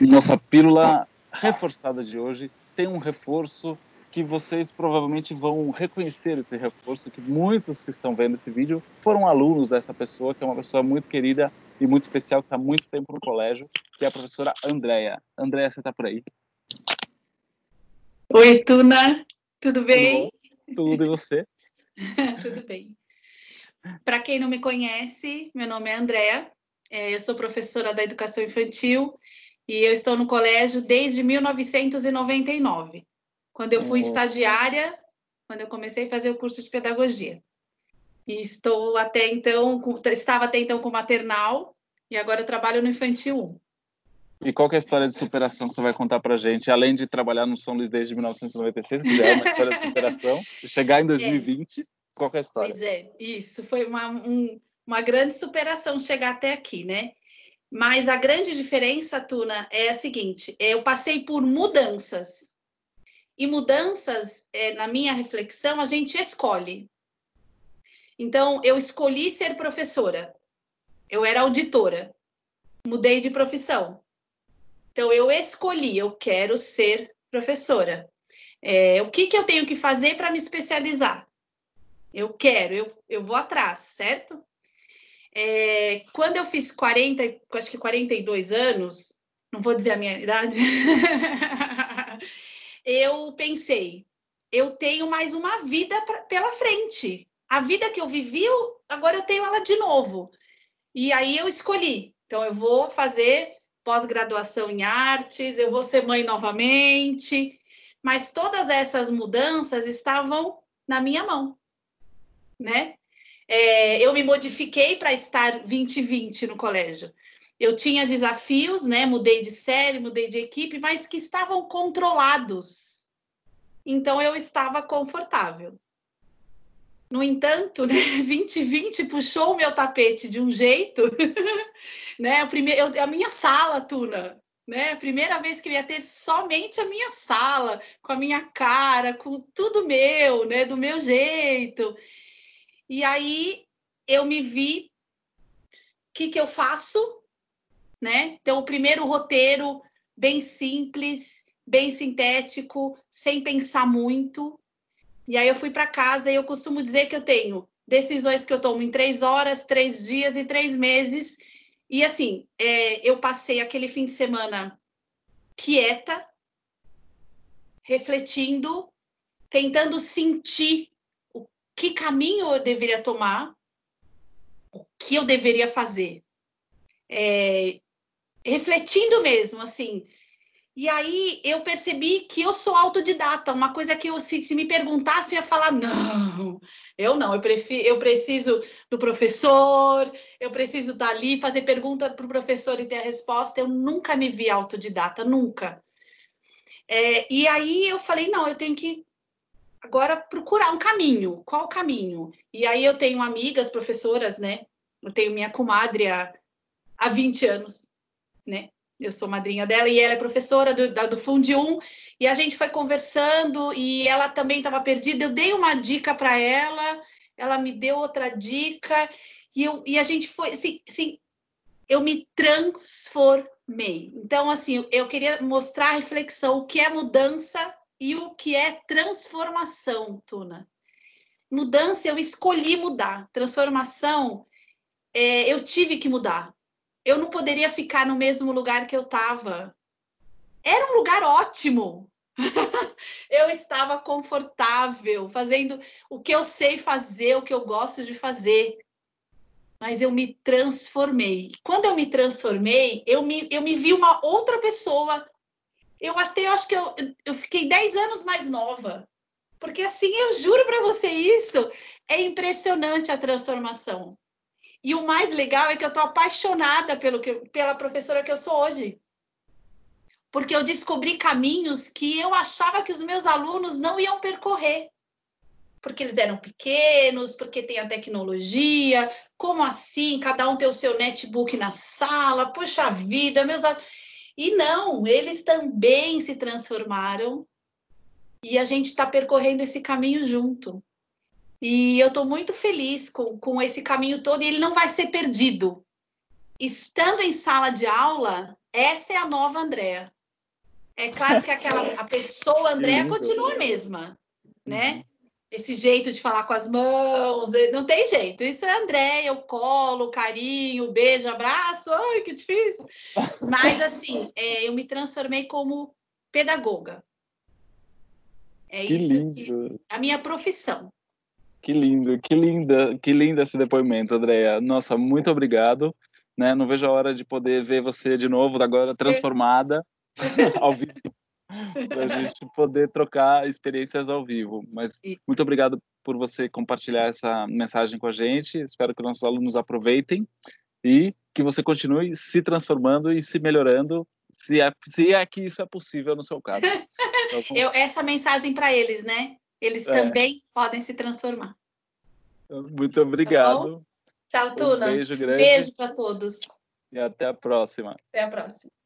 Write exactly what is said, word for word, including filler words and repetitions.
Nossa pílula reforçada de hoje tem um reforço que vocês provavelmente vão reconhecer esse reforço, que muitos que estão vendo esse vídeo foram alunos dessa pessoa, que é uma pessoa muito querida e muito especial, que está há muito tempo no colégio, que é a professora Andréia. Andréia, você está por aí? Oi, Tuna, tudo bem? Tudo, tudo, e você? Tudo bem. Para quem não me conhece, meu nome é Andréia, eu sou professora da educação infantil e eu estou no colégio desde mil novecentos e noventa e nove, quando eu fui Oh. estagiária, quando eu comecei a fazer o curso de pedagogia. E estou até então, estava até então com maternal e agora eu trabalho no infantil um. E qual que é a história de superação que você vai contar pra gente, além de trabalhar no São Luís desde mil novecentos e noventa e seis, que já é uma história de superação, e chegar em dois mil e vinte, é. Qual que é a história? Pois é, isso, foi uma, um, uma grande superação chegar até aqui, né? Mas a grande diferença, Tuna, é a seguinte, eu passei por mudanças, e mudanças, é, na minha reflexão, a gente escolhe. Então, eu escolhi ser professora, eu era auditora, mudei de profissão. Então, eu escolhi, eu quero ser professora. É, o que, que eu tenho que fazer para me especializar? Eu quero, eu, eu vou atrás, certo? É, quando eu fiz quarenta, acho que quarenta e dois anos, não vou dizer a minha idade, eu pensei, eu tenho mais uma vida pra, pela frente. A vida que eu vivi, eu, agora eu tenho ela de novo. E aí eu escolhi. Então, eu vou fazer pós-graduação em artes, eu vou ser mãe novamente, mas todas essas mudanças estavam na minha mão, né? É, eu me modifiquei para estar vinte e vinte no colégio. Eu tinha desafios, né? Mudei de série, mudei de equipe, mas que estavam controlados. Então, eu estava confortável. No entanto, né, vinte e vinte puxou o meu tapete de um jeito, né? A, primeira, eu, a minha sala, Tuna, né? A primeira vez que eu ia ter somente a minha sala, com a minha cara, com tudo meu, né? Do meu jeito. E aí eu me vi, o que, que eu faço? Né? Então, o primeiro roteiro, bem simples, bem sintético, sem pensar muito. E aí eu fui para casa e eu costumo dizer que eu tenho decisões que eu tomo em três horas, três dias e três meses. E assim, é, eu passei aquele fim de semana quieta, refletindo, tentando sentir o que caminho eu deveria tomar, o que eu deveria fazer. É, refletindo mesmo, assim. E aí eu percebi que eu sou autodidata, uma coisa que eu, se, se me perguntasse, eu ia falar, não, eu não, eu, prefiro, eu preciso do professor, eu preciso estar ali, fazer pergunta para o professor e ter a resposta. Eu nunca me vi autodidata, nunca. É, e aí eu falei, não, eu tenho que agora procurar um caminho. Qual o caminho? E aí eu tenho amigas, professoras, né? Eu tenho minha comadre há, há vinte anos, né? Eu sou madrinha dela e ela é professora do, da, do Fundium, e a gente foi conversando e ela também estava perdida. Eu dei uma dica para ela, ela me deu outra dica e, eu, e a gente foi, assim, assim, eu me transformei. Então, assim, eu queria mostrar a reflexão, o que é mudança e o que é transformação, Tuna. Mudança, eu escolhi mudar. Transformação, é, eu tive que mudar. Eu não poderia ficar no mesmo lugar que eu estava. Era um lugar ótimo. Eu estava confortável, fazendo o que eu sei fazer, o que eu gosto de fazer. Mas eu me transformei. Quando eu me transformei, eu me, eu me vi uma outra pessoa. Eu até eu acho que eu, eu fiquei dez anos mais nova. Porque assim, eu juro para você isso, é impressionante a transformação. E o mais legal é que eu estou apaixonada pelo que, pela professora que eu sou hoje. Porque eu descobri caminhos que eu achava que os meus alunos não iam percorrer. Porque eles eram pequenos, porque tem a tecnologia, como assim? Cada um tem o seu netbook na sala, puxa vida, meus alunos... E não, eles também se transformaram e a gente está percorrendo esse caminho junto. E eu estou muito feliz com, com esse caminho todo e ele não vai ser perdido. estando em sala de aula, essa é a nova Andréa. É claro que aquela, a pessoa Andréa continua a mesma, né? Uhum. Esse jeito de falar com as mãos, não tem jeito. Isso é Andréa, o colo, o carinho, o beijo, abraço. Ai, que difícil. Mas, assim, é, eu me transformei como pedagoga. É que isso lindo. que a minha profissão. Que lindo, que linda, que lindo esse depoimento, Andréa. Nossa, muito obrigado. Né? Não vejo a hora de poder ver você de novo, agora transformada ao vivo, para a gente poder trocar experiências ao vivo. Mas muito obrigado por você compartilhar essa mensagem com a gente. Espero que nossos alunos aproveitem e que você continue se transformando e se melhorando, se é, se é que isso é possível no seu caso. Então, Eu, essa mensagem para eles, né? Eles é. também podem se transformar. Muito obrigado. Tá bom? Tchau, Tuna. Um beijo grande. Beijo para todos. E até a próxima. Até a próxima.